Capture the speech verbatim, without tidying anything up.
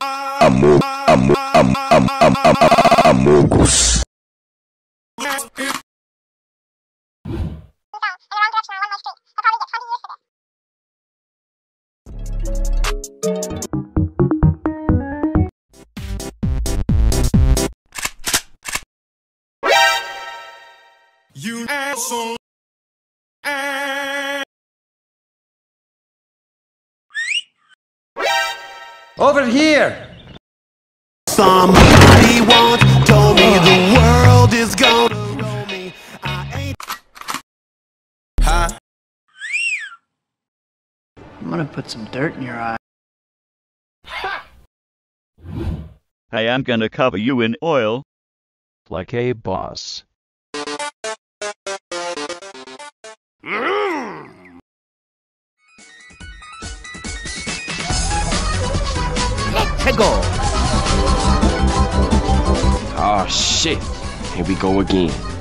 Amo, amo, am, am, am, am, AMOGUS. You asshole. Over here! Somebody once told me the world is gonna roll me. I ain't. Huh? I'm gonna put some dirt in your eye. I am gonna cover you in oil. Like a boss. Let's go! Oh shit, here we go again.